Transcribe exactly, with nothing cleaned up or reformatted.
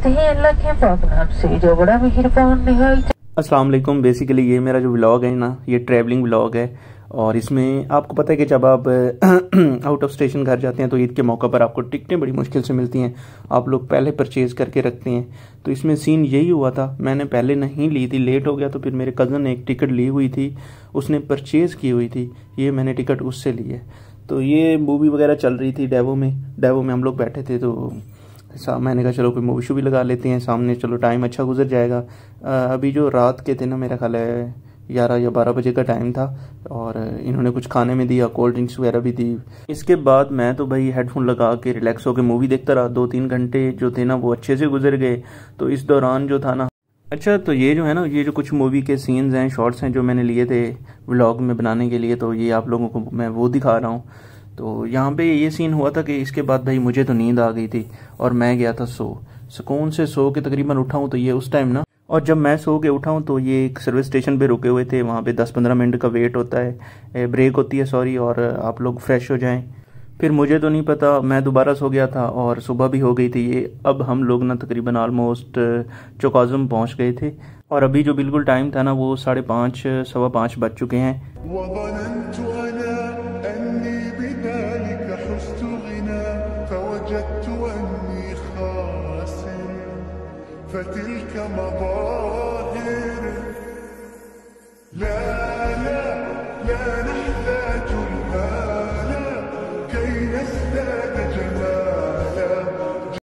अस्सलाम वालेकुम। बेसिकली ये मेरा जो व्लॉग है ना, ये ट्रैवलिंग व्लॉग है और इसमें आपको पता है कि जब आप आउट ऑफ स्टेशन घर जाते हैं तो ईद के मौका पर आपको टिकटें बड़ी मुश्किल से मिलती हैं, आप लोग पहले परचेज़ करके रखते हैं। तो इसमें सीन यही हुआ था, मैंने पहले नहीं ली थी, लेट हो गया तो फिर मेरे कज़न ने एक टिकट ली हुई थी, उसने परचेज़ की हुई थी, ये मैंने टिकट उससे ली है। तो ये मूवी वगैरह चल रही थी डेवो में, डेवो में हम लोग बैठे थे तो मैंने कहा चलो कोई मूवी शूवी लगा लेते हैं सामने, चलो टाइम अच्छा गुजर जाएगा। अभी जो रात के थे ना, मेरा ख्याल है ग्यारह या बारह बजे का टाइम था और इन्होंने कुछ खाने में दिया, कोल्ड ड्रिंक्स वगैरह भी दी। इसके बाद मैं तो भाई हेडफोन लगा के रिलैक्स होकर मूवी देखता रहा। दो तीन घंटे जो थे ना वो अच्छे से गुजर गए। तो इस दौरान जो था ना, अच्छा तो ये जो है ना, ये जो कुछ मूवी के सीन्स हैं, शॉर्ट्स हैं जो मैंने लिए थे व्लॉग में बनाने के लिए, तो ये आप लोगों को मैं वो दिखा रहा हूँ। तो यहाँ पे ये सीन हुआ था कि इसके बाद भाई मुझे तो नींद आ गई थी और मैं गया था सो सुकून से सो के तकरीबन उठा हूँ तो ये उस टाइम ना, और जब मैं सो के उठा हूँ तो ये एक सर्विस स्टेशन पे रुके हुए थे, वहाँ पे दस पंद्रह मिनट का वेट होता है, ब्रेक होती है सॉरी, और आप लोग फ्रेश हो जाएं। फिर मुझे तो नहीं पता, मैं दोबारा सो गया था और सुबह भी हो गई थी। ये अब हम लोग ना तकरीबन आलमोस्ट चौकाज़म पहुँच गए थे और अभी जो बिल्कुल टाइम था ना वो साढ़े पाँच सवा पाँच बज चुके हैं। فتلك مضى